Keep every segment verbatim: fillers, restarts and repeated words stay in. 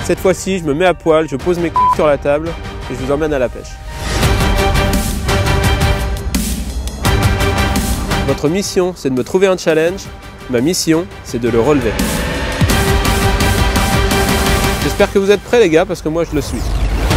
Cette fois-ci, je me mets à poil, je pose mes coups sur la table et je vous emmène à la pêche. Votre mission, c'est de me trouver un challenge. Ma mission, c'est de le relever. J'espère que vous êtes prêts les gars, parce que moi je le suis.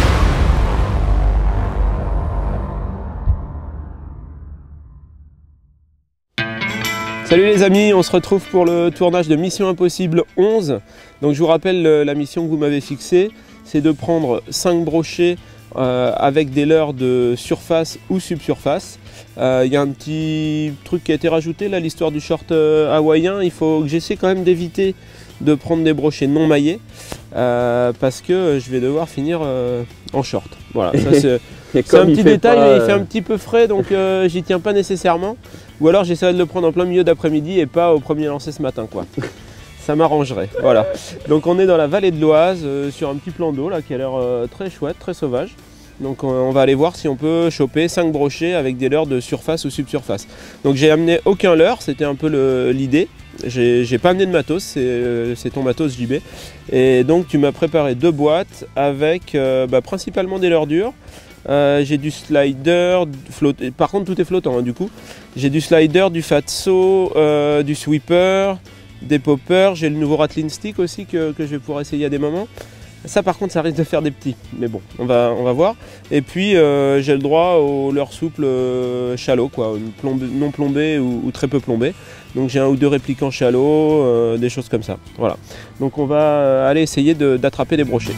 Salut les amis, on se retrouve pour le tournage de Mission Impossible onze. Donc je vous rappelle la mission que vous m'avez fixée, c'est de prendre cinq brochets euh, avec des leurres de surface ou subsurface. Il euh, y a un petit truc qui a été rajouté là, l'histoire du short euh, hawaïen. Il faut que j'essaie quand même d'éviter de prendre des brochets non maillés euh, parce que je vais devoir finir euh, en short. Voilà, ça c'est un petit détail, pas, mais il fait un petit peu frais, donc euh, j'y tiens pas nécessairement. Ou alors j'essaierai de le prendre en plein milieu d'après-midi et pas au premier lancer ce matin, quoi. Ça m'arrangerait. Voilà. Donc on est dans la vallée de l'Oise, euh, sur un petit plan d'eau là qui a l'air euh, très chouette, très sauvage. Donc on va aller voir si on peut choper cinq brochets avec des leurres de surface ou subsurface. Donc j'ai amené aucun leurre, c'était un peu l'idée. J'ai pas amené de matos, c'est euh, ton matos J B. Et donc tu m'as préparé deux boîtes avec euh, bah, principalement des leurres dures. Euh, j'ai du slider, flotte... par contre tout est flottant hein, du coup. J'ai du slider, du fatso, euh, du sweeper, des poppers. J'ai le nouveau rattling stick aussi que, que je vais pouvoir essayer à des moments. Ça par contre ça risque de faire des petits, mais bon on va, on va voir. Et puis euh, j'ai le droit aux leurres souples euh, shallow, quoi, plombé, non plombées ou, ou très peu plombées. Donc j'ai un ou deux réplicants shallow, euh, des choses comme ça. Voilà. Donc on va aller essayer d'attraper des brochets.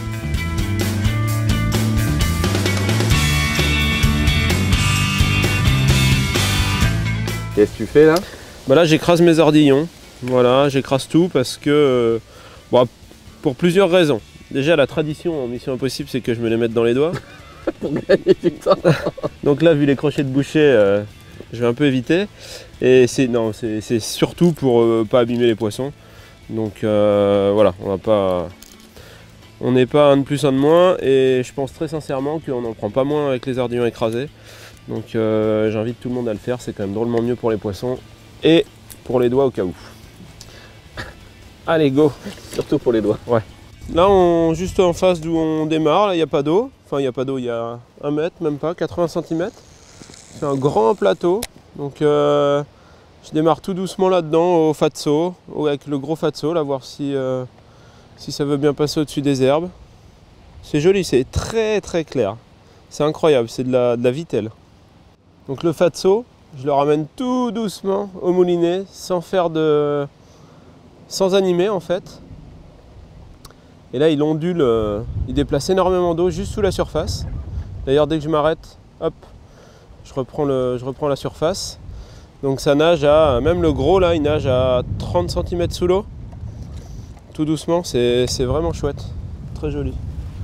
Qu'est-ce que tu fais là? Bah là j'écrase mes ardillons. Voilà, j'écrase tout parce que euh, bon, pour plusieurs raisons. Déjà la tradition en Mission Impossible c'est que je me les mette dans les doigts. Pour gagner du temps. Donc là vu les crochets de boucher, euh, je vais un peu éviter. Et c'est non, c'est surtout pour euh, pas abîmer les poissons. Donc euh, voilà, on va pas. On n'est pas un de plus, un de moins. Et je pense très sincèrement qu'on n'en prend pas moins avec les ardillons écrasés. Donc euh, j'invite tout le monde à le faire, c'est quand même drôlement mieux pour les poissons. Et pour les doigts au cas où. Allez go. Surtout pour les doigts. Ouais. Là, on, juste en face d'où on démarre, il n'y a pas d'eau. Enfin, il n'y a pas d'eau, il y a un mètre, même pas, quatre-vingts centimètres. C'est un grand plateau. Donc, euh, je démarre tout doucement là-dedans au fatso, avec le gros fatso, là, voir si, euh, si ça veut bien passer au-dessus des herbes. C'est joli, c'est très très clair. C'est incroyable, c'est de la, de la vitelle. Donc, le fatso, je le ramène tout doucement au moulinet, sans faire de. sans animer en fait. Et là, il ondule, euh, il déplace énormément d'eau juste sous la surface. D'ailleurs, dès que je m'arrête, hop, je reprends, le, je reprends la surface. Donc ça nage à, même le gros là, il nage à trente centimètres sous l'eau. Tout doucement, c'est vraiment chouette. Très joli.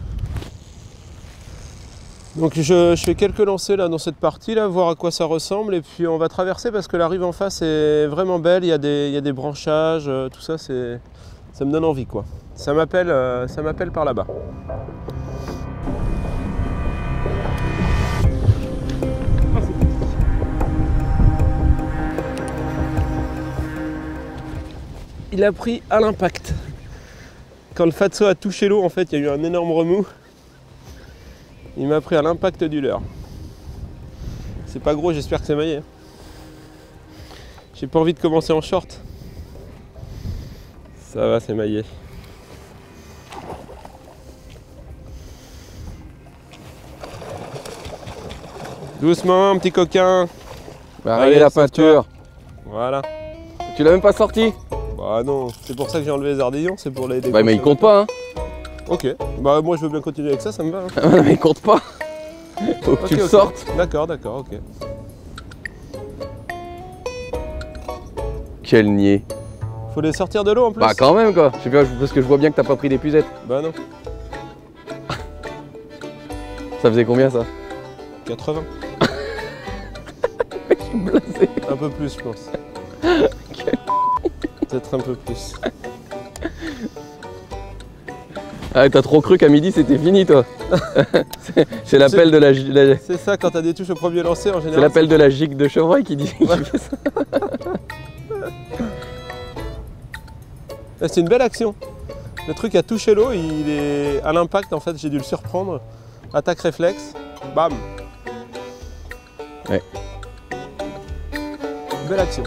Donc je, je fais quelques lancers là dans cette partie là, voir à quoi ça ressemble. Et puis on va traverser parce que la rive en face est vraiment belle. Il y a des, il y a des branchages, euh, tout ça, c'est, ça me donne envie quoi. Ça m'appelle euh, ça m'appelle par là-bas. Il a pris à l'impact. Quand le fatso a touché l'eau, en fait, il y a eu un énorme remous. Il m'a pris à l'impact du leurre. C'est pas gros, j'espère que c'est maillé. J'ai pas envie de commencer en short. Ça va, c'est maillé. Doucement, petit coquin. Bah, allez, la peinture. Voilà. Tu l'as même pas sorti? Bah non, c'est pour ça que j'ai enlevé les ardillons, c'est pour les... Bah mais il compte pas hein. Ok, bah moi je veux bien continuer avec ça, ça me va. Hein. Mais il compte pas. Faut que okay, tu le okay. sortes. D'accord, d'accord, ok. Quel niais. Faut les sortir de l'eau en plus. Bah quand même quoi, je sais pas, parce que je vois bien que t'as pas pris d'épuisette. Bah non. Ça faisait combien ça? quatre-vingts. Je suis blasé. Un peu plus je pense. Peut-être un peu plus. Ah t'as trop cru qu'à midi c'était fini toi. C'est l'appel de la... la... C'est ça, quand t'as des touches au premier lancer en général. C'est l'appel de la gigue de chevreuil qui dit ouais. Qui fait ça. C'est une belle action. Le truc a touché l'eau, il est à l'impact en fait, j'ai dû le surprendre. Attaque réflexe, bam. Ouais. Belle action.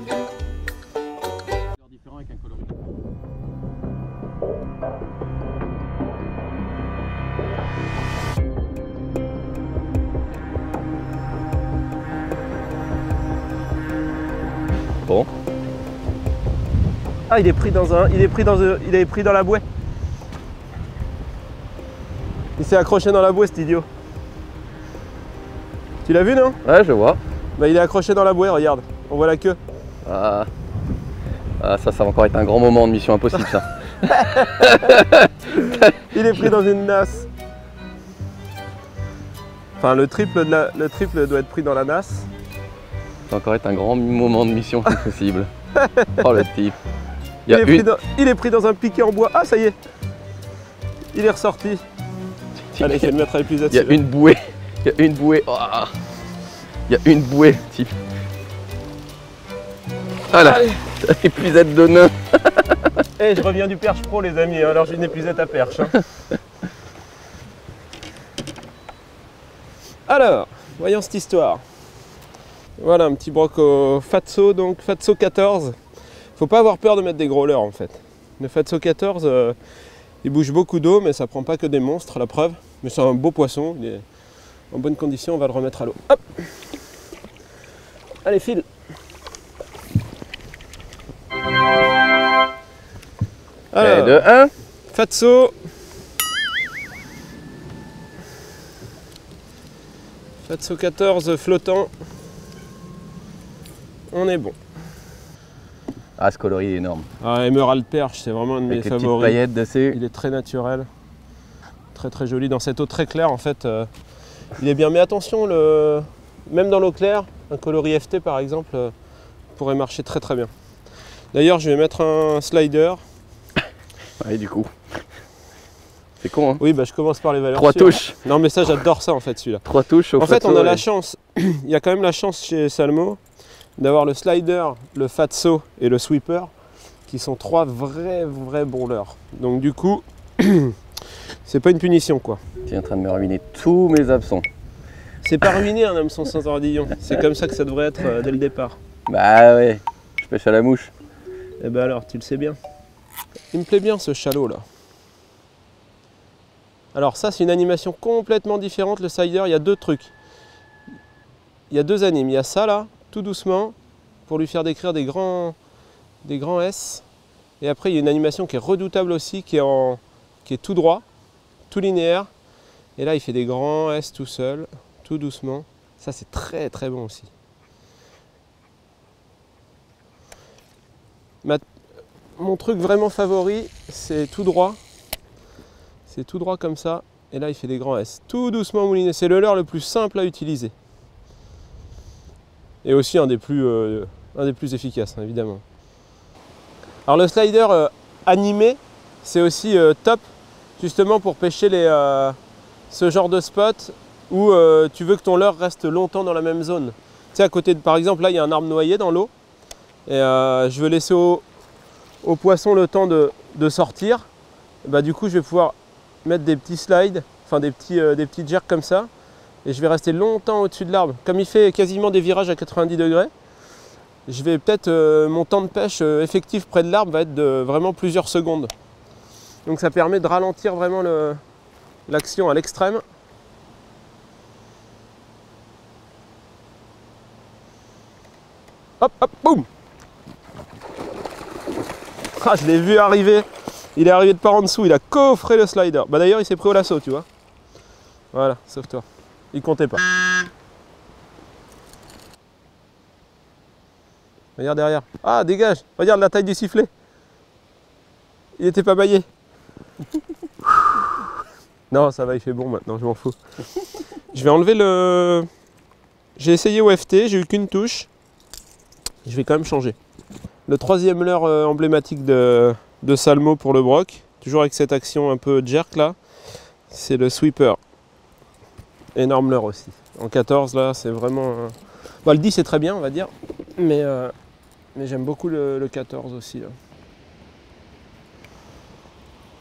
Bon. Ah, il est pris dans un, il est pris dans, un, il est pris dans la bouée. Il s'est accroché dans la bouée, cet idiot. Tu l'as vu, non? Ouais, je vois. Bah, il est accroché dans la bouée, regarde. On voit la queue. Ah. Ah, ça, ça va encore être un grand moment de Mission Impossible, ça. Il est pris dans une nasse. Enfin, le triple, de la, le triple doit être pris dans la nasse. Ça va encore être un grand moment de Mission Impossible. Oh, le type. Il, il, est une... dans, il est pris dans un piquet en bois. Ah, ça y est. Il est ressorti. Allez, je vais le mettre à l'épuisette. Il y a une bouée. Il y a une bouée. Oh. Il y a une bouée, type. Voilà. Épuisette de nain. Eh, hey, je reviens du perche pro, les amis. Alors, j'ai une épuisette à perche. Hein. Alors, voyons cette histoire. Voilà, un petit broc au Fatso, donc Fatso quatorze. Faut pas avoir peur de mettre des gros leurres en fait. Le Fatso quatorze, euh, il bouge beaucoup d'eau, mais ça prend pas que des monstres, la preuve. Mais c'est un beau poisson, il est en bonne condition, on va le remettre à l'eau. Hop! Allez, file! Alors, de un. Fatso. Fatso quatorze flottant. On est bon. Ah, ce coloris est énorme. Ah, Emerald Perche, c'est vraiment un de Avec mes les favoris. petites paillettes dessus. Il est très naturel. Très très joli. Dans cette eau très claire, en fait, euh, il est bien. Mais attention, le... même dans l'eau claire, un coloris F T par exemple, euh, pourrait marcher très très bien. D'ailleurs, je vais mettre un slider. Ouais, du coup. C'est con, hein? Oui, bah, je commence par les valeurs Trois sûres. touches. Non, mais ça, j'adore ça, en fait, celui-là. Trois touches au En fait, on a et... la chance, il y a quand même la chance chez Salmo d'avoir le slider, le Fatso et le sweeper qui sont trois vrais, vrais bons leurres. Donc du coup, c'est pas une punition, quoi. Tu es en train de me ruiner tous mes absents. C'est pas ruiné un hameçon sans ardillon. C'est comme ça que ça devrait être euh, dès le départ. Bah ouais, je pêche à la mouche. Et ben alors, tu le sais bien. Il me plaît bien ce chalot là. Alors ça, c'est une animation complètement différente, le slider. Il y a deux trucs. Il y a deux animes. Il y a ça là, tout doucement, pour lui faire décrire des grands, des grands S. Et après, il y a une animation qui est redoutable aussi, qui est, en, qui est tout droit, tout linéaire. Et là, il fait des grands S tout seul, tout doucement. Ça, c'est très très bon aussi. Ma, mon truc vraiment favori, c'est tout droit. C'est tout droit comme ça. Et là, il fait des grands S. Tout doucement mouliné. C'est le leurre le plus simple à utiliser. Et aussi un des plus, euh, un des plus efficaces, hein, évidemment. Alors le slider euh, animé, c'est aussi euh, top, justement pour pêcher les, euh, ce genre de spot où euh, tu veux que ton leurre reste longtemps dans la même zone. Tu sais, à côté de, par exemple, là, il y a un arbre noyé dans l'eau. Et euh, je veux laisser au, au poisson le temps de, de sortir. Et bah, du coup, je vais pouvoir mettre des petits slides, enfin des petits, euh, des petits jerks comme ça. Et je vais rester longtemps au-dessus de l'arbre. Comme il fait quasiment des virages à quatre-vingt-dix degrés, je vais peut-être, euh, mon temps de pêche euh, effectif près de l'arbre va être de vraiment plusieurs secondes. Donc ça permet de ralentir vraiment l'action à l'extrême. Hop, hop, boum! Ah, je l'ai vu arriver. Il est arrivé de par en dessous, il a coffré le slider. Bah d'ailleurs, il s'est pris au lasso, tu vois. Voilà, sauve-toi. Il comptait pas. Regarde derrière. Ah, dégage. Regarde la taille du sifflet. Il était pas maillé. Non, ça va, il fait bon maintenant, je m'en fous. Je vais enlever le... J'ai essayé au F T, j'ai eu qu'une touche. Je vais quand même changer. Le troisième leurre euh, emblématique de, de Salmo pour le broc, toujours avec cette action un peu jerk là, c'est le sweeper. Énorme leurre aussi. En quatorze là, c'est vraiment... Euh... Bon, le dix c'est très bien, on va dire, mais, euh... mais j'aime beaucoup le, le quatorze aussi là.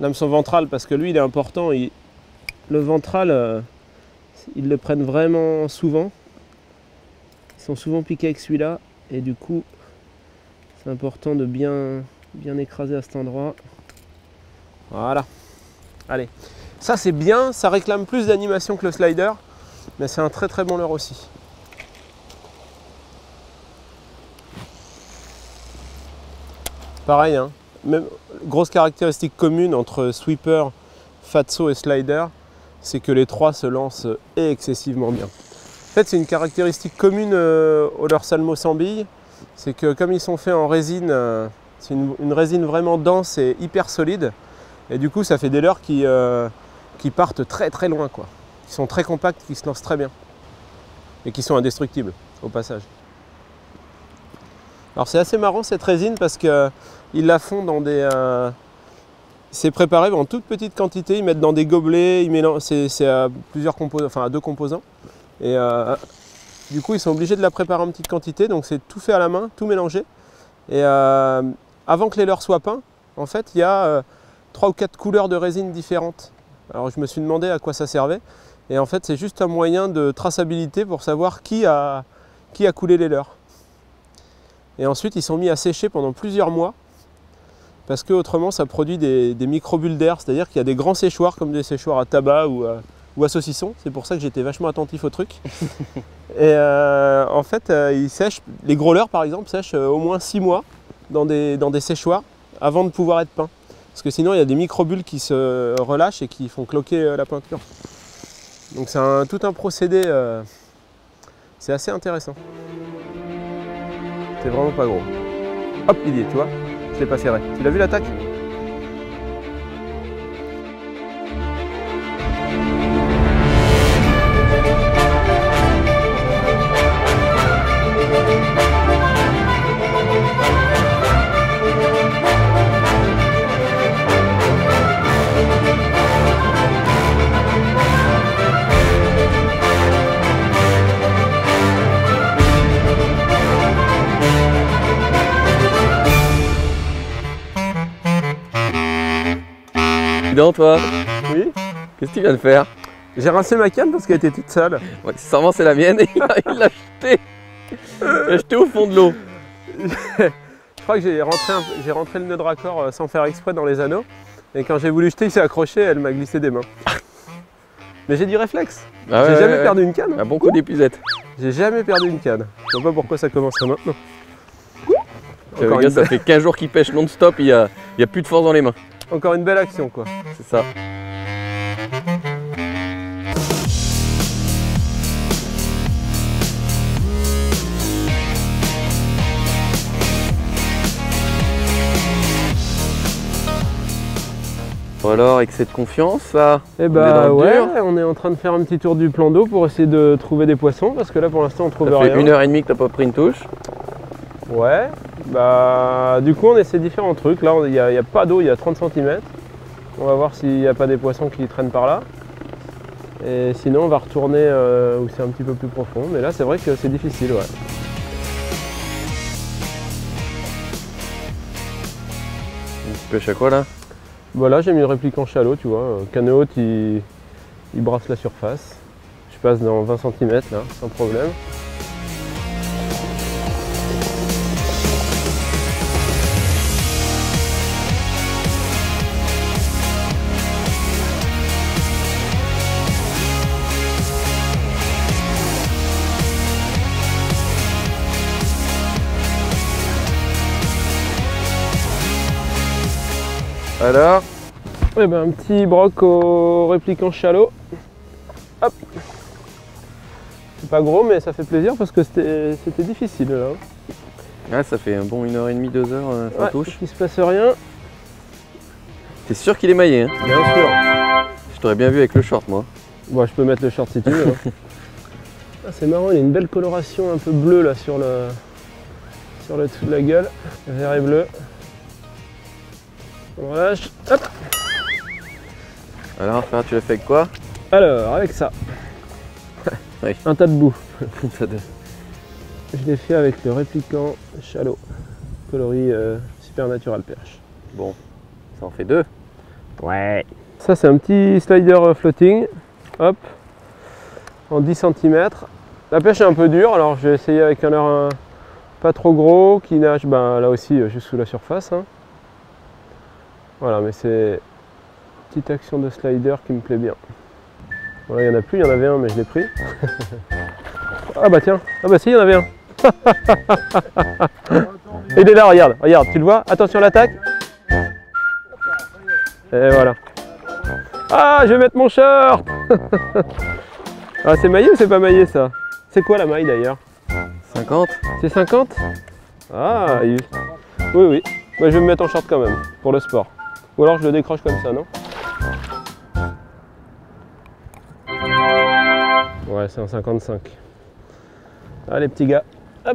l'hameçon ventral, parce que lui il est important. Il... Le ventral, euh, ils le prennent vraiment souvent. Ils sont souvent piqués avec celui-là. Et du coup, c'est important de bien, bien écraser à cet endroit. Voilà. Allez. Ça c'est bien, ça réclame plus d'animation que le slider. Mais c'est un très très bon leurre aussi. Pareil, hein. Même grosse caractéristique commune entre sweeper, fatso et slider, c'est que les trois se lancent excessivement bien. En fait, c'est une caractéristique commune euh, aux leurres Salmo sans billes, c'est que comme ils sont faits en résine, euh, c'est une, une résine vraiment dense et hyper solide, et du coup ça fait des leurres qui, euh, qui partent très très loin, quoi. Qui sont très compacts, qui se lancent très bien, et qui sont indestructibles au passage. Alors c'est assez marrant cette résine parce qu'ils la font dans des... Euh, c'est préparé en toute petite quantité, ils mettent dans des gobelets, ils mélangent, c'est à plusieurs composants, enfin à deux composants. Et euh, du coup ils sont obligés de la préparer en petite quantité, donc c'est tout fait à la main, tout mélangé. Et euh, avant que les leurres soient peints, en fait il y a euh, trois ou quatre couleurs de résine différentes. Alors je me suis demandé à quoi ça servait. Et en fait c'est juste un moyen de traçabilité pour savoir qui a, qui a coulé les leurres. Et ensuite ils sont mis à sécher pendant plusieurs mois parce que autrement ça produit des, des micro-bulles d'air, c'est-à-dire qu'il y a des grands séchoirs comme des séchoirs à tabac ou à, ou à saucisson. C'est pour ça que j'étais vachement attentif au truc. Et euh, en fait euh, ils sèchent, les gros leurres par exemple sèchent euh, au moins six mois dans des, dans des séchoirs avant de pouvoir être peints. Parce que sinon il y a des micro-bulles qui se relâchent et qui font cloquer euh, la peinture. Donc c'est un, tout un procédé, euh, c'est assez intéressant. C'est vraiment pas gros. Hop, il y est, tu vois. Je l'ai pas serré. Tu l'as vu l'attaque? Dis donc, toi, Oui. qu'est-ce que tu viens de faire? J'ai rincé ma canne parce qu'elle était toute sale. Ouais, sûrement c'est la mienne et il l'a jeté. Il l'a jeté au fond de l'eau. Je crois que j'ai rentré, un- j'ai rentré le nœud de raccord euh, sans faire exprès dans les anneaux. Et quand j'ai voulu jeter, il s'est accroché et elle m'a glissé des mains. Mais j'ai du réflexe. Ah J'ai ouais, jamais ouais, perdu une canne. Un bon coup d'épuisette. J'ai jamais perdu une canne. Je vois pas pourquoi ça commencerait maintenant. Le Encore gars, une, ça fait quinze jours qu'il pêche non-stop, il n'y a, il y a plus de force dans les mains. encore une belle action, quoi. C'est ça. Bon alors, excès de confiance là. Eh On est bah dans le ouais, dur. on est en train de faire un petit tour du plan d'eau pour essayer de trouver des poissons parce que là pour l'instant on trouve Ça rien. fait une heure et demie que t'as pas pris une touche. Ouais, bah du coup on essaie différents trucs. Là il n'y a, il y a pas d'eau, il y a trente centimètres. On va voir s'il n'y a pas des poissons qui traînent par là. Et sinon on va retourner euh, où c'est un petit peu plus profond. Mais là c'est vrai que c'est difficile, ouais. Tu pêches à quoi là? Voilà, j'ai mis le répliquant chalot, tu vois. Canne haute, il, il brasse la surface. Je passe dans vingt centimètres là, sans problème. Alors? Eh ben, un petit broc au répliquant chalot. Hop. C'est pas gros mais ça fait plaisir parce que c'était c'était difficile là. Ah, ça fait un bon une heure et demie, deux heures euh, sans Ouais, touche. il se passe rien. T'es sûr qu'il est maillé, hein? Bien sûr. Je t'aurais bien vu avec le short moi. Bon, je peux mettre le short si tu veux. hein. Ah, c'est marrant, il y a une belle coloration un peu bleue là sur le sur le dessous de la gueule. Vert et bleu. On relâche. Hop. Alors, frère, tu l'as fait avec quoi? Alors, avec ça. Oui. Un tas de boue. Ça te- Je l'ai fait avec le répliquant chalot. Coloris euh, Supernatural Perche. Bon, ça en fait deux. Ouais. Ça c'est un petit slider floating. Hop. En dix centimètres. La pêche est un peu dure, alors je vais essayer avec un leurre un... pas trop gros, qui nage ben, là aussi juste sous la surface. Hein. Voilà, mais c'est une petite action de slider qui me plaît bien. Voilà, il n'y en a plus, il y en avait un, mais je l'ai pris. Ah bah tiens, ah bah si, il y en avait un. Il est là, regarde, regarde, tu le vois? Attention à l'attaque. Et voilà. Ah, je vais mettre mon short. Ah, c'est maillé ou c'est pas maillé ça? C'est quoi la maille d'ailleurs? cinquante. C'est cinquante? Ah, il... oui, oui. Moi, je vais me mettre en short quand même, pour le sport. Ou alors je le décroche comme ça, non? Ouais, c'est un cinquante-cinq. Allez, petits gars. Hop.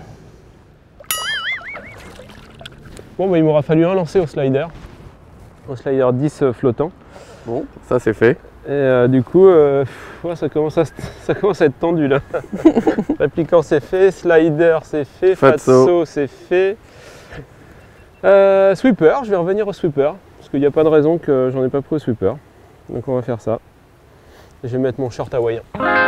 Bon, bah, il m'aura fallu un lancer au slider. Au slider dix euh, flottant. Bon, ça c'est fait. Et euh, du coup, euh, ouais, ça, commence à, ça commence à être tendu là. Répliquant c'est fait, slider c'est fait, fatso c'est fait. Euh, sweeper, je vais revenir au sweeper. Parce qu'il n'y a pas de raison que j'en ai pas pris au sweeper. Donc on va faire ça. Et je vais mettre mon short hawaïen.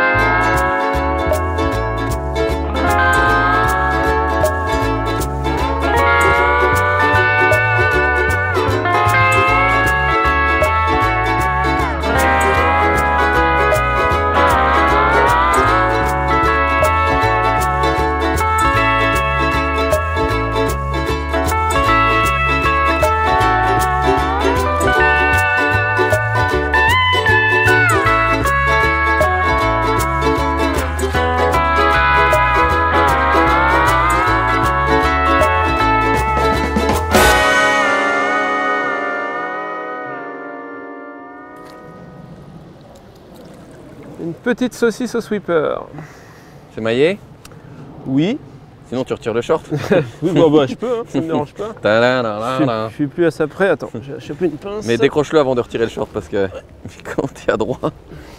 Une petite saucisse au sweeper. C'est maillé? Oui. Sinon tu retires le short. Oui, bon, bah, je peux, hein, ça ne me dérange pas. Je suis, je suis plus à ça près. Attends, j'ai chopé une pince. Mais décroche-le avant de retirer le short parce que quand tu es à droite.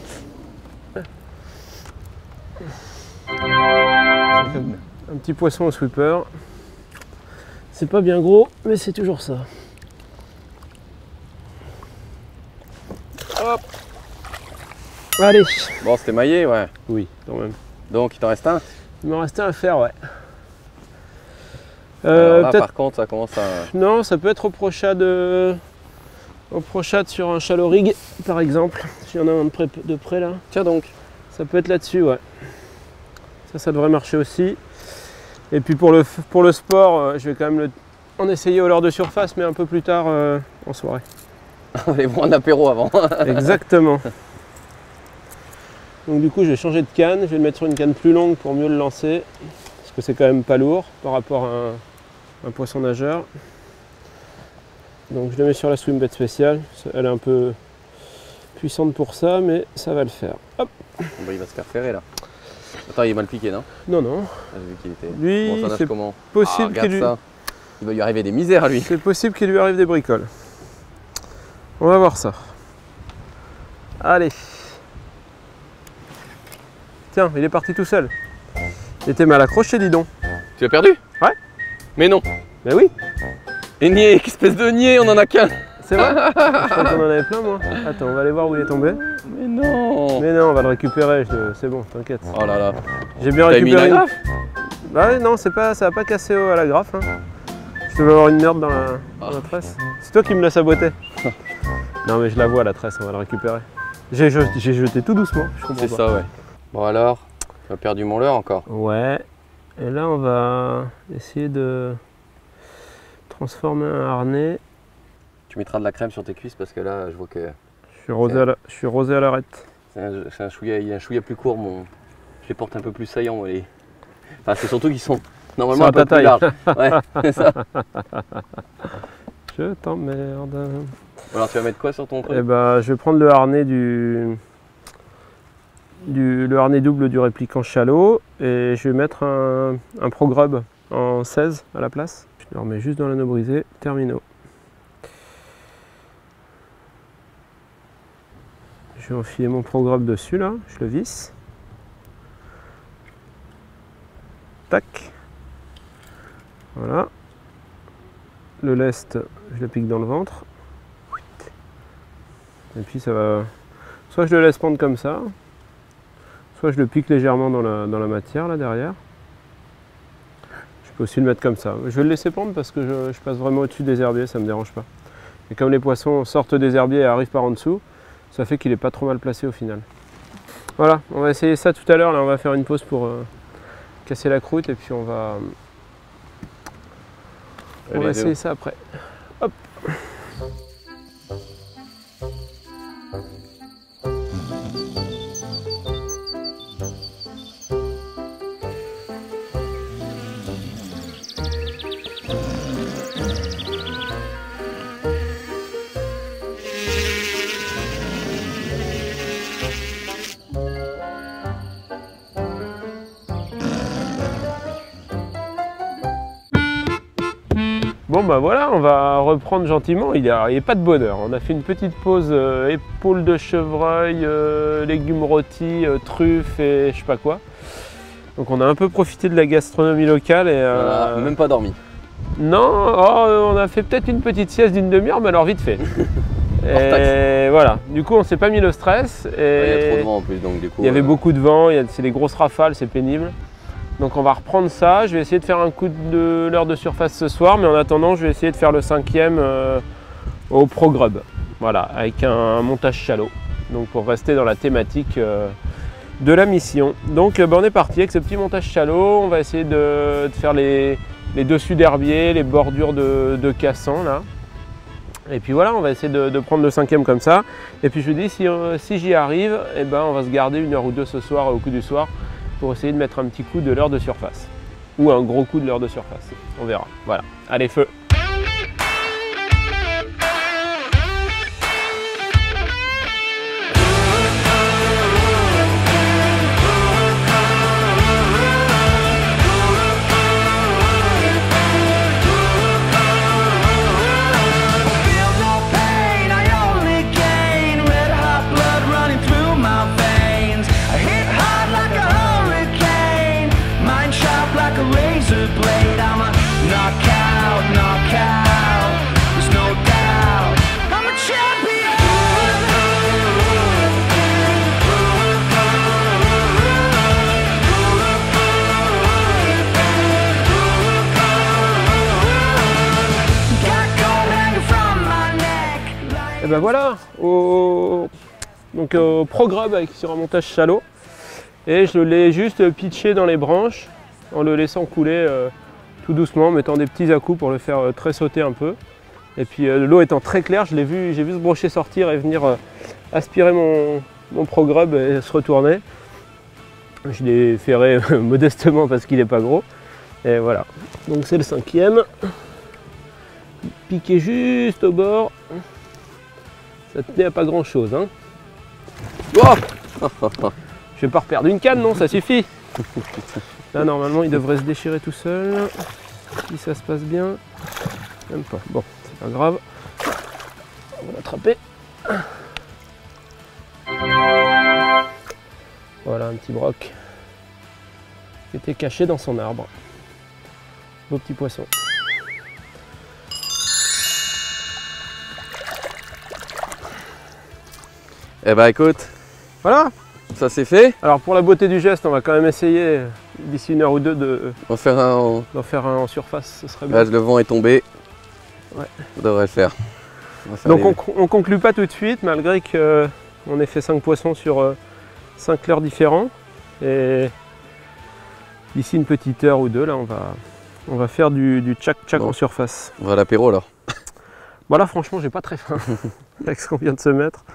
Un petit poisson au sweeper. C'est pas bien gros, mais c'est toujours ça. Hop. Allez. Bon, c'était maillé, ouais. Oui, quand même. Donc il t'en reste un? Il m'en restait un à faire, ouais. Euh, là, par contre, ça commence à... Non, ça peut être au prochat de... au prochat sur un shallow rig, par exemple. S'il y en a un de près, de près là. Tiens donc. Ça peut être là-dessus, ouais. Ça, ça devrait marcher aussi. Et puis pour le, pour le sport, je vais quand même le, en essayer au leurre de surface, mais un peu plus tard euh, en soirée. Allez, prendre un apéro avant. Exactement. Donc du coup, je vais changer de canne. Je vais le mettre sur une canne plus longue pour mieux le lancer. Parce que c'est quand même pas lourd par rapport à un, un poisson nageur. Donc je le mets sur la swim bait spéciale. Elle est un peu puissante pour ça, mais ça va le faire. Hop. Bon, bah, il va se faire ferrer là. Attends, il est mal piqué, non? Non, non. Ah, j'ai vu qu'il était... Lui, bon, ça nage c'est comment? possible ah, qu'il lui... ça. Il va lui arriver des misères à lui. C'est possible qu'il lui arrive des bricoles. On va voir ça. Allez. Tiens, il est parti tout seul. Il était mal accroché, dis donc. Tu l'as perdu? Ouais. Mais non. Mais oui. Et niais, espèce de niais, on en a qu'un. C'est vrai? Je crois qu'on en avait plein, moi. Attends, on va aller voir où il est tombé. Mais non. Mais non, on va le récupérer. Je... C'est bon, t'inquiète. Oh là là. J'ai bien récupéré. Mis une agrafe? Bah ouais, non, c'est pas, ça va pas casser à la graffe. Hein. Je devais avoir une merde dans la, dans la tresse. C'est toi qui me l'as saboté. Non, mais je la vois la tresse, on va la récupérer. J'ai jeté tout doucement. C'est ça, ouais. Bon alors, tu as perdu mon leurre encore? Ouais. Et là, on va essayer de transformer un harnais. Tu mettras de la crème sur tes cuisses parce que là, je vois que... Je suis rosé à la, je suis rosé à l'arête. C'est un, un chouïa, il y a un chouïa plus court, mon... je les porte un peu plus saillants. Moi, les... Enfin, c'est surtout qu'ils sont normalement un peu plus larges. Ouais, c'est ça. Je t'emmerde. Alors, tu vas mettre quoi sur ton truc? Eh ben, je vais prendre le harnais du... Du, le harnais double du répliquant shallow et je vais mettre un, un Pro Grub en seize à la place. Je le remets juste dans l'anneau brisé, termino. Je vais enfiler mon Pro Grub dessus là, je le visse. Tac. Voilà. Le lest, je le pique dans le ventre. Et puis ça va. Soit je le laisse pendre comme ça, soit je le pique légèrement dans la, dans la matière là derrière. Je peux aussi le mettre comme ça. Je vais le laisser pendre parce que je, je passe vraiment au-dessus des herbiers, ça ne me dérange pas. Et comme les poissons sortent des herbiers et arrivent par en dessous, ça fait qu'il n'est pas trop mal placé au final. Voilà, on va essayer ça tout à l'heure. Là, on va faire une pause pour euh, casser la croûte et puis on va, on va essayer ça après. Hop. Bon bah voilà, on va reprendre gentiment, il n'y a, a pas de bonheur. On a fait une petite pause euh, épaules de chevreuil, euh, légumes rôtis, euh, truffes et je sais pas quoi. Donc on a un peu profité de la gastronomie locale et... Euh, voilà, même pas dormi. Non, oh, on a fait peut-être une petite sieste d'une demi-heure, mais alors vite fait. Et voilà, du coup on s'est pas mis le stress. Et ouais, il y a trop de vent en plus, donc du coup... Il y avait euh... beaucoup de vent, c'est des grosses rafales, c'est pénible. Donc on va reprendre ça, je vais essayer de faire un coup de l'heure de surface ce soir, mais en attendant je vais essayer de faire le cinquième euh, au ProGrub, voilà, avec un montage shallow, donc pour rester dans la thématique euh, de la mission. Donc euh, ben, on est parti avec ce petit montage shallow, on va essayer de, de faire les, les dessus d'herbier, les bordures de, de cassans là. Et puis voilà, on va essayer de, de prendre le cinquième comme ça. Et puis je vous dis, si, euh, si j'y arrive, eh ben, on va se garder une heure ou deux ce soir au coup du soir, pour essayer de mettre un petit coup de l'heure de surface. Ou un gros coup de l'heure de surface. On verra. Voilà. Allez, feu! Et ben voilà, au, donc au ProGrub avec sur un montage shallow, et je l'ai juste pitché dans les branches en le laissant couler euh, tout doucement, en mettant des petits à-coups pour le faire euh, très sauter un peu. Et puis euh, l'eau étant très claire, je l'ai vu, j'ai vu ce brochet sortir et venir euh, aspirer mon, mon ProGrub et se retourner. Je l'ai ferré modestement parce qu'il n'est pas gros. Et voilà, donc c'est le cinquième. Piqué juste au bord. Ça tenait à pas grand chose, hein. Oh, je vais pas reperdre une canne, non, ça suffit. Là, normalement, il devrait se déchirer tout seul. Si ça se passe bien. Même pas. Bon, c'est pas grave. On va l'attraper. Voilà, un petit broc qui était caché dans son arbre. Beau petit poisson. Eh ben écoute, voilà, ça c'est fait. Alors pour la beauté du geste, on va quand même essayer d'ici une heure ou deux de d'en faire un en... d'en faire un en surface, ce serait bien. Là, le vent est tombé, ouais. Ça devrait le faire. On faire Donc les... on ne conclut pas tout de suite, malgré qu'on ait fait cinq poissons sur cinq leurres différents. Et d'ici une petite heure ou deux, là, on va, on va faire du, du tchac-tchac bon. En surface. On va à l'apéro alors. Bon là franchement j'ai pas très faim avec ce qu'on vient de se mettre.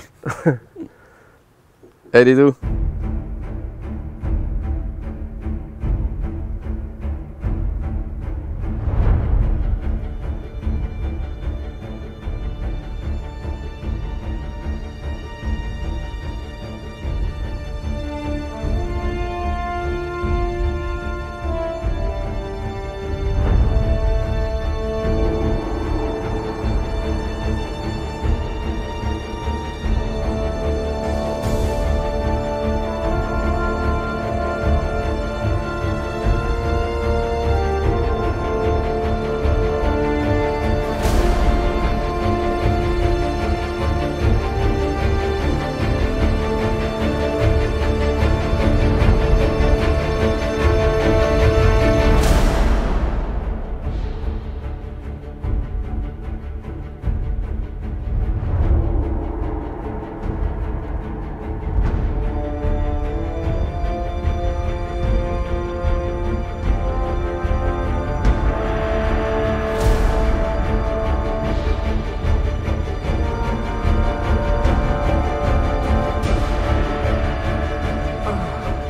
Allez, dos.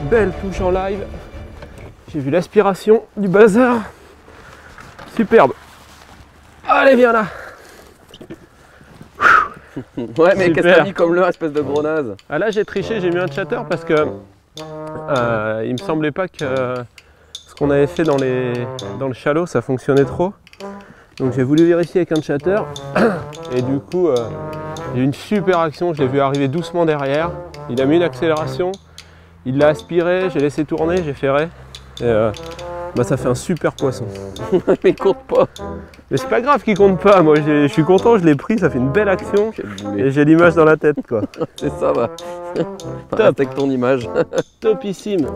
belle touche en live. J'ai vu l'aspiration du bazar. Superbe. Allez, viens là. Ouais, mais qu'est-ce que t'as mis comme le espèce de gros naze? Ah là, j'ai triché, j'ai mis un chatter parce que euh, il me semblait pas que euh, ce qu'on avait fait dans, les, dans le shallow, ça fonctionnait trop. Donc j'ai voulu vérifier avec un chatter. Et du coup, euh, j'ai eu une super action. Je l'ai vu arriver doucement derrière. Il a mis une accélération. Il l'a aspiré, j'ai laissé tourner, j'ai ferré. Et euh, bah, ça fait un super poisson. Mais il compte pas. Mais c'est pas grave qu'il compte pas, moi je suis content, je l'ai pris, ça fait une belle action. Et j'ai l'image dans la tête quoi. C'est ça, va. Top avec ton image. Topissime.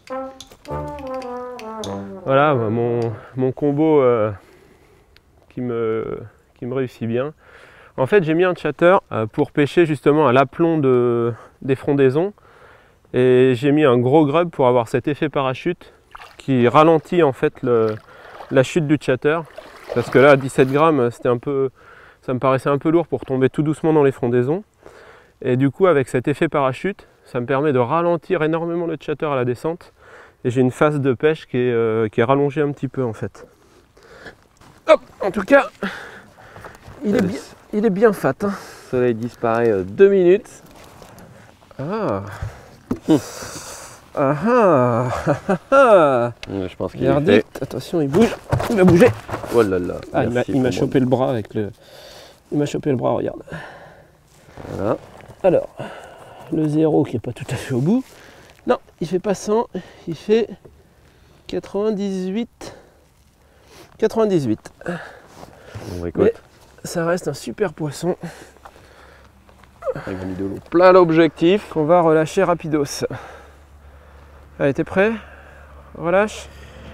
Voilà bah, mon, mon combo euh, qui, me, qui me réussit bien. En fait j'ai mis un chatter euh, pour pêcher justement à l'aplomb de, des frondaisons. Et j'ai mis un gros grub pour avoir cet effet parachute qui ralentit en fait le, la chute du chatter. Parce que là, à dix-sept grammes, c'était un peu, ça me paraissait un peu lourd pour tomber tout doucement dans les frondaisons. Et du coup, avec cet effet parachute, ça me permet de ralentir énormément le chatter à la descente. Et j'ai une phase de pêche qui est, euh, qui est rallongée un petit peu en fait. Hop, en tout cas, il est bien, il est bien fat. Hein. Le soleil disparaît euh, deux minutes. Ah. Hum. Ah ah, ah, ah. Je pense qu'il est fait. Attention, il bouge, il va bouger. Oh là là. Ah, il m'a chopé le bras avec le. Il m'a chopé le bras, regarde. Voilà. Alors, le zéro qui est pas tout à fait au bout. Non, il fait pas cent, il fait quatre-vingt-dix-huit. quatre-vingt-dix-huit. Bon, écoute. Mais ça reste un super poisson. Avec mis de l'eau plein l'objectif. Qu'on va relâcher rapidos. Allez, t'es prêt? Relâche.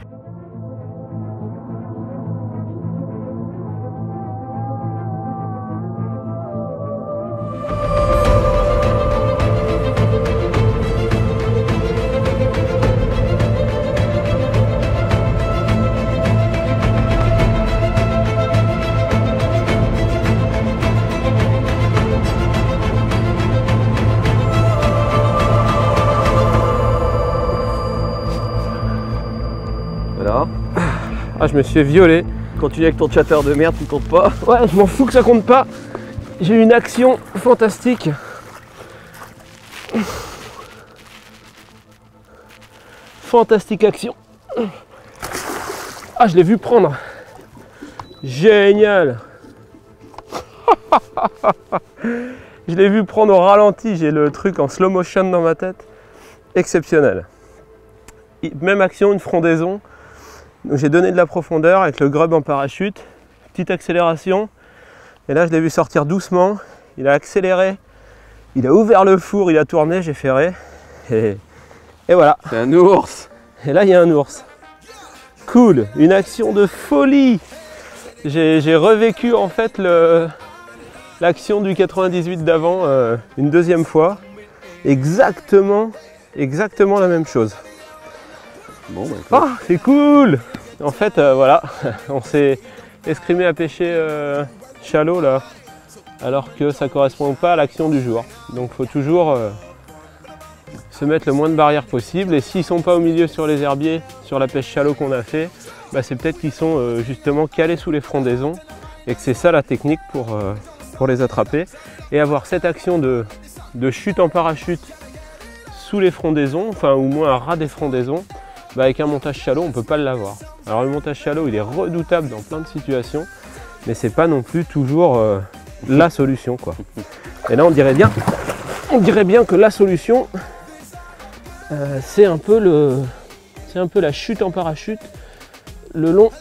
Ah, je me suis violé. Continue avec ton chatter de merde qui compte pas. Ouais, je m'en fous que ça compte pas. J'ai eu une action fantastique. Fantastique action. Ah, je l'ai vu prendre. Génial. Je l'ai vu prendre au ralenti. J'ai le truc en slow motion dans ma tête. Exceptionnel. Même action, une frondaison. J'ai donné de la profondeur avec le grub en parachute, petite accélération, et là je l'ai vu sortir doucement, il a accéléré, il a ouvert le four, il a tourné, j'ai ferré, et, et voilà. C'est un ours. Et là il y a un ours. Cool, une action de folie. J'ai revécu en fait l'action du quatre-vingt-dix-huit d'avant euh, une deuxième fois, exactement, exactement la même chose. Bon, bah, ah, c'est cool. En fait, euh, voilà, on s'est escrimé à pêcher euh, shallow là, alors que ça ne correspond pas à l'action du jour. Donc, il faut toujours euh, se mettre le moins de barrières possible. Et s'ils ne sont pas au milieu sur les herbiers, sur la pêche shallow qu'on a fait, bah, c'est peut-être qu'ils sont euh, justement calés sous les frondaisons et que c'est ça la technique pour, euh, pour les attraper. Et avoir cette action de, de chute en parachute sous les frondaisons, enfin au moins à ras des frondaisons. Bah avec un montage shallow, on ne peut pas l'avoir. Alors le montage shallow, il est redoutable dans plein de situations, mais c'est pas non plus toujours euh, la solution, quoi. Et là, on dirait bien, on dirait bien que la solution, euh, c'est un peu le, c'est un peu la chute en parachute, le long,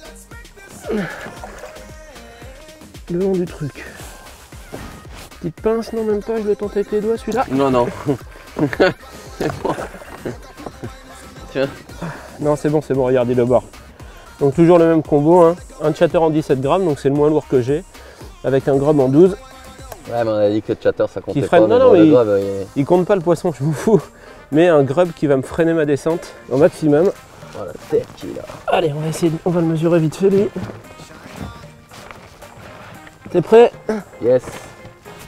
le long du truc. Petite pince, non même pas, je le tente avec les doigts, celui-là. Non, non. Tiens. Non, c'est bon, c'est bon, regardez le bord. Donc toujours le même combo, hein. Un chatter en dix-sept grammes, donc c'est le moins lourd que j'ai, avec un grub en douze. Ouais, mais on a dit que le chatter ça comptait freine... pas. Non, non, bon, mais il... grub, il... il compte pas le poisson, je m'en fous. Mais un grub qui va me freiner ma descente au maximum. Voilà, tête qui est là. Allez, on va essayer, de... on va le mesurer vite fait lui. T'es prêt? Yes.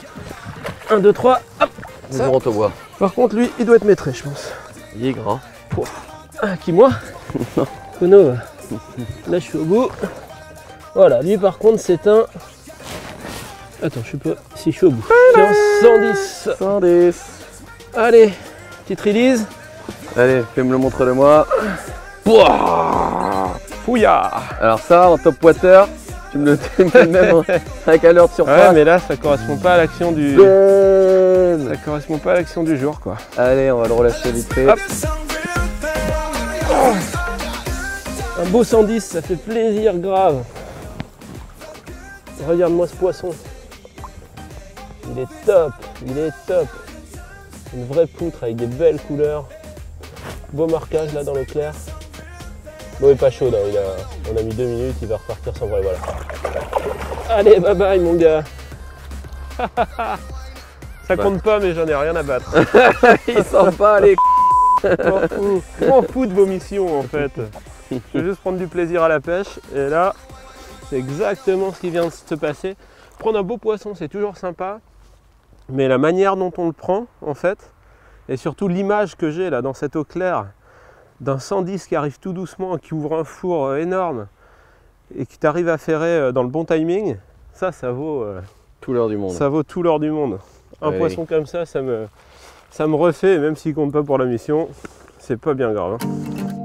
un, deux, trois, hop. Ça. On te voit. Par contre, lui, il doit être maîtrisé, je pense. Il est grand. Ah, qui moi? Non. Kono. Là je suis au bout. Voilà, lui par contre c'est un... Attends, je sais pas si je suis au bout. C'est un cent dix. cent dix. Allez, petite release. Allez, fais me le montrer de moi. Fouilla. Alors ça, en top water, tu me le fais même avec à l'heure de surface. Ouais, mais là ça correspond pas à l'action du... Ben. Ça correspond pas à l'action du jour, quoi. Allez, on va le relâcher vite fait. Hop. Oh. Un beau cent dix, ça fait plaisir grave. Regarde-moi ce poisson. Il est top, il est top. Une vraie poutre avec des belles couleurs. Beau marquage là dans le clair. Bon, il est pas chaud, hein. il a, on a mis deux minutes, il va repartir sans vrai. Voilà. Allez, bye bye mon gars. Ça compte pas, mais j'en ai rien à battre. Il sent pas les Je m'en fous. Je m'en fous de vos missions en fait. Je veux juste prendre du plaisir à la pêche. Et là, c'est exactement ce qui vient de se passer. Prendre un beau poisson, c'est toujours sympa. Mais la manière dont on le prend, en fait, et surtout l'image que j'ai là dans cette eau claire, d'un cent dix qui arrive tout doucement, qui ouvre un four énorme et qui t'arrive à ferrer dans le bon timing, ça, ça vaut euh, tout l'or du monde. Ça vaut tout l'or du monde. Un oui. Poisson comme ça, ça me, ça me refait, même s'il compte pas pour la mission, c'est pas bien grave. Hein.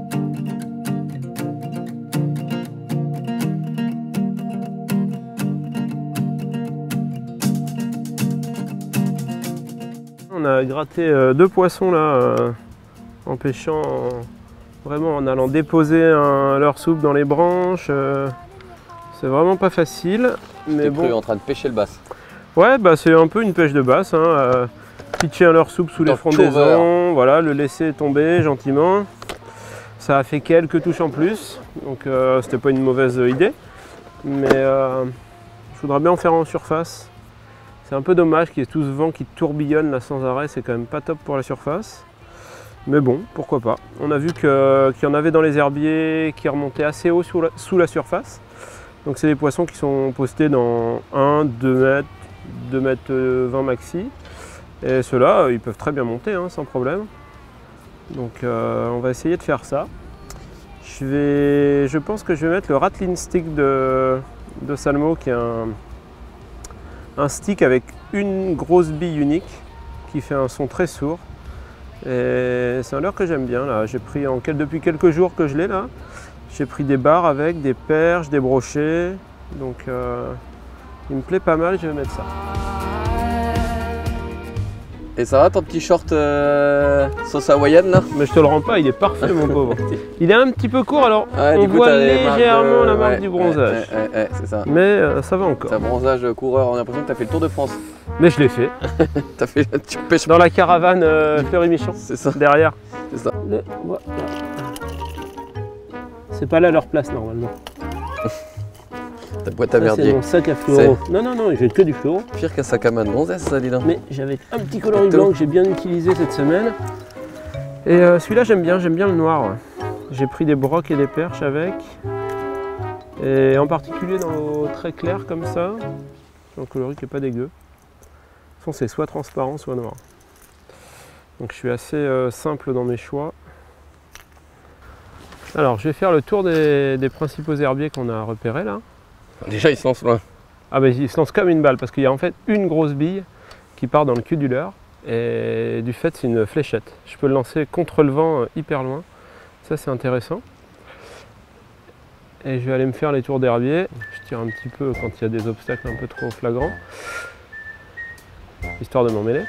On a gratté euh, deux poissons là, euh, en pêchant, en, vraiment en allant déposer un, leur soupe dans les branches. Euh, c'est vraiment pas facile. Mais bon. En train de pêcher le bass. Ouais, bah c'est un peu une pêche de basse. Hein, euh, pitcher un leurre soupe sous dans les frondaisons, voilà, le laisser tomber gentiment. Ça a fait quelques touches en plus, donc euh, c'était pas une mauvaise idée. Mais euh, je voudrais bien en faire en surface. C'est un peu dommage qu'il y ait tout ce vent qui tourbillonne là sans arrêt, c'est quand même pas top pour la surface. Mais bon, pourquoi pas. On a vu qu'il y en avait dans les herbiers qui remontaient assez haut sous la, sous la surface. Donc c'est des poissons qui sont postés dans un, deux mètres, deux mètres vingt maxi. Et ceux-là, ils peuvent très bien monter hein, sans problème. Donc euh, on va essayer de faire ça. Je, vais, je pense que je vais mettre le rattling stick de, de Salmo qui est un... un stick avec une grosse bille unique qui fait un son très sourd et c'est un leurre que j'aime bien là. J'ai pris en quel, depuis quelques jours que je l'ai là, j'ai pris des barres avec des perches, des brochets, donc euh, il me plaît pas mal, je vais mettre ça. Et ça va ton petit short euh, sauce hawaïenne là? Mais je te le rends pas, il est parfait mon pauvre. Il est un petit peu court alors ouais, on coup, voit légèrement de... la marque ouais, du bronzage. Ouais, ouais, ouais, c'est ça. Mais euh, ça va encore. C'est un bronzage coureur, on a l'impression que tu as fait le Tour de France. Mais je l'ai fait. As fait tu pêches dans la caravane euh, Fleury-Michon. C'est ça. Derrière. C'est ça. Le... Voilà. C'est pas là leur place normalement. Ta boîte à merdier. C'est mon sac à fluoro. Non, non, non, j'ai que du fluoro. Pire qu'un sac à main de gonzesse, ça, dis donc. Mais j'avais un petit coloris blanc que j'ai bien utilisé cette semaine. Et euh, celui-là, j'aime bien, j'aime bien le noir. Ouais. J'ai pris des brocs et des perches avec. Et en particulier dans l'eau très claire comme ça. Un coloris qui n'est pas dégueu. De toute façon, c'est soit transparent, soit noir. Donc je suis assez euh, simple dans mes choix. Alors, je vais faire le tour des, des principaux herbiers qu'on a repérés là. Déjà, il se lance loin. Ah ben, il se lance comme une balle parce qu'il y a en fait une grosse bille qui part dans le cul du leurre et du fait c'est une fléchette. Je peux le lancer contre le vent hyper loin. Ça c'est intéressant. Et je vais aller me faire les tours d'herbier. Je tire un petit peu quand il y a des obstacles un peu trop flagrants. Histoire de m'en mêler.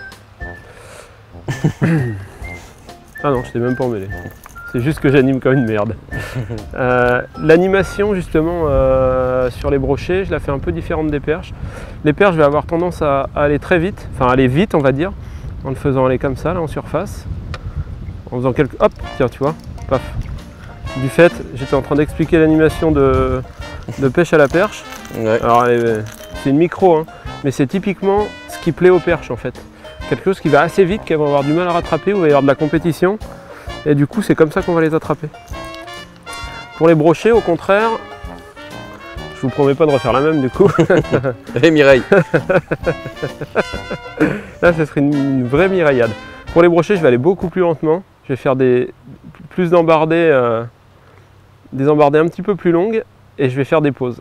Ah non, je t'ai même pas emmêlé. C'est juste que j'anime comme une merde. Euh, L'animation justement euh, sur les brochets, je la fais un peu différente des perches. Les perches, je vais avoir tendance à, à aller très vite, enfin aller vite on va dire, en le faisant aller comme ça là en surface. En faisant quelques... Hop, tiens tu vois, paf. Du fait, j'étais en train d'expliquer l'animation de, de pêche à la perche. Ouais. Alors c'est une micro, hein, mais c'est typiquement ce qui plaît aux perches en fait. Quelque chose qui va assez vite, qu'elles vont avoir du mal à rattraper, où il va y avoir de la compétition. Et du coup, c'est comme ça qu'on va les attraper. Pour les brochets, au contraire, je vous promets pas de refaire la même du coup. Et Mireille. Là, ce serait une, une vraie miraillade. Pour les brochets, je vais aller beaucoup plus lentement. Je vais faire des, plus d'embardées, euh, des embardées un petit peu plus longues et je vais faire des pauses.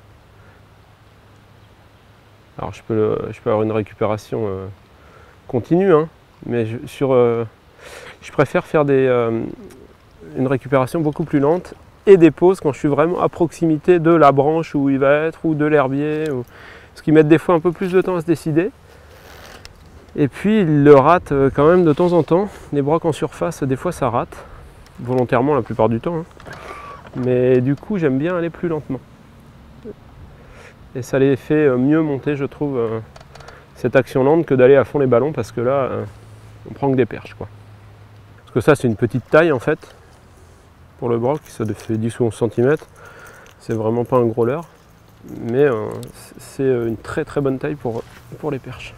Alors je peux, je peux avoir une récupération euh, continue, hein, mais je, sur, euh, je préfère faire des, euh, une récupération beaucoup plus lente et des pauses quand je suis vraiment à proximité de la branche où il va être ou de l'herbier, ou... ce qui met des fois un peu plus de temps à se décider. Et puis il le rate quand même de temps en temps. Les brocs en surface, des fois ça rate, volontairement la plupart du temps, hein. Mais du coup j'aime bien aller plus lentement. Et ça les fait mieux monter, je trouve, euh, cette action lente que d'aller à fond les ballons, parce que là, euh, on prend que des perches, quoi. Parce que ça, c'est une petite taille, en fait, pour le broc, ça fait dix ou onze centimètres. C'est vraiment pas un gros leurre, mais euh, c'est une très très bonne taille pour, pour les perches.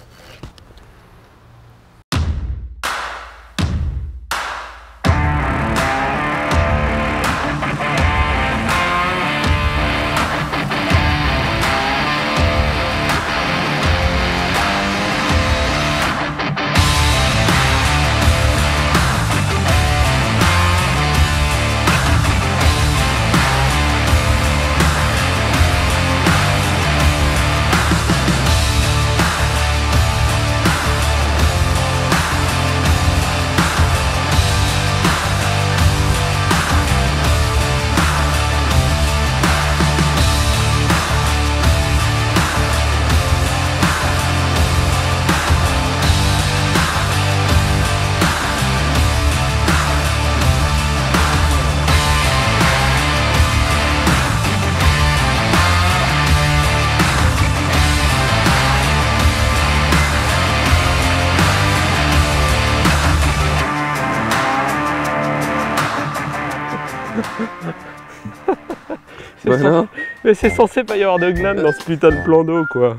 Voilà. Mais c'est censé pas y avoir de glane dans ce putain de plan d'eau, quoi.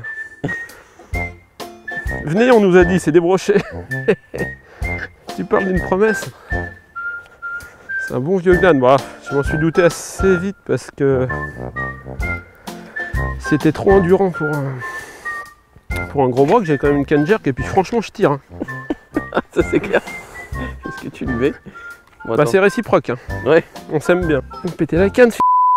Venez, on nous a dit, c'est des brochets. Tu parles d'une promesse. C'est un bon vieux glane. Bon, je m'en suis douté assez vite parce que c'était trop endurant pour un, pour un gros broc. J'ai quand même une canne jerk et puis franchement je tire, hein. Ça c'est clair. Qu'est-ce que tu lui mets? Bon, bah c'est réciproque, hein. Ouais. On s'aime bien. Vous me pétez la canne.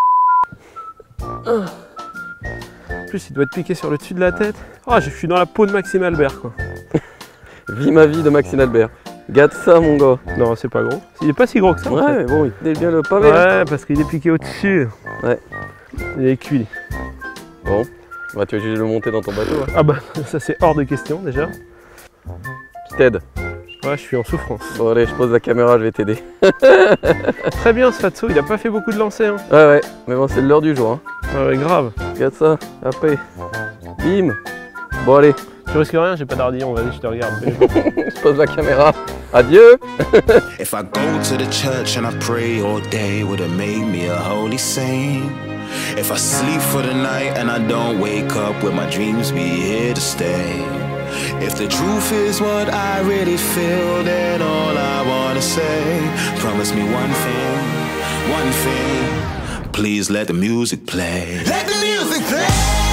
En plus il doit être piqué sur le dessus de la tête. Oh, je suis dans la peau de Maxime Albert, quoi. Vis ma vie de Maxime Albert. Garde ça, mon gars. Non, c'est pas gros. Il est pas si gros que ça. Ouais, en fait. Mais bon, il tenait bien le pavé. Ouais, parce qu'il est piqué au-dessus. Ouais. Il est cuit. Bon, bah, tu vas juste le monter dans ton bateau. Hein. Ah bah, ça c'est hors de question déjà. Qui t'aide? Ouais, je suis en souffrance. Bon, allez, je pose la caméra, je vais t'aider. Très bien ce Fatso, il a pas fait beaucoup de lancers. Hein. Ouais, ouais, mais bon, c'est l'heure du jour. Hein. Ouais, ouais, grave. Regarde ça, après. Bim. Bon, allez. Tu risques rien, j'ai pas d'ardillon, vas-y, je te regarde. Je pose la caméra. Adieu. If I go to the church and I pray all day, would it make me a holy saint? If I sleep for the night and I don't wake up, will my dreams be here to stay? If the truth is what I really feel, then all I wanna say, promise me one thing, one thing, please let the music play. Let the music play!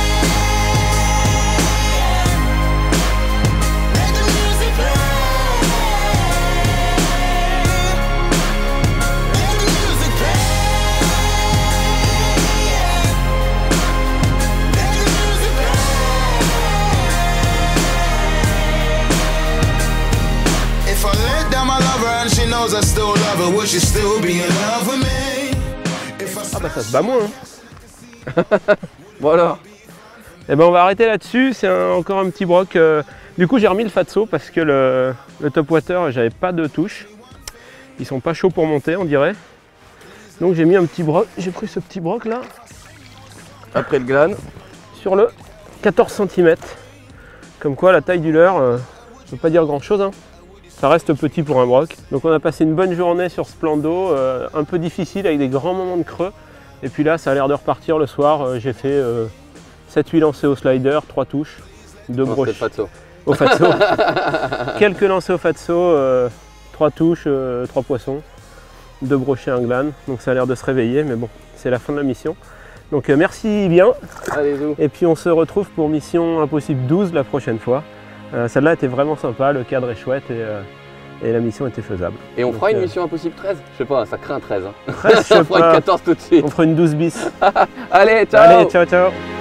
I still love her, would she still be in love with me? Ah bah ça se bat moins, hein. Voilà. Et ben on va arrêter là-dessus, c'est encore un petit broc. Euh, du coup j'ai remis le Fatso parce que le, le top water, j'avais pas de touche. Ils sont pas chauds pour monter, on dirait. Donc j'ai mis un petit broc, j'ai pris ce petit broc là. Après le glane. Sur le quatorze centimètres. Comme quoi la taille du leurre, euh, ça veut pas dire grand chose, hein. Ça reste petit pour un broc. Donc on a passé une bonne journée sur ce plan d'eau, euh, un peu difficile avec des grands moments de creux. Et puis là ça a l'air de repartir le soir. Euh, J'ai fait euh, sept huit lancers au slider, trois touches, deux brochets. Fatso. Au Fatso. Quelques lancers au Fatso, euh, trois touches, euh, trois poissons, deux brochets, un glane. Donc ça a l'air de se réveiller, mais bon, c'est la fin de la mission. Donc euh, merci bien. Allez-y. Et puis on se retrouve pour Mission Impossible douze la prochaine fois. Euh, Celle-là était vraiment sympa, le cadre est chouette et, euh, et la mission était faisable. Et on Donc, fera une euh... mission impossible treize? Je sais pas, ça craint treize. Hein. treize, Ça fera une quatorze tout de suite. On fera une douze bis. Allez, ciao. Allez, ciao, ciao.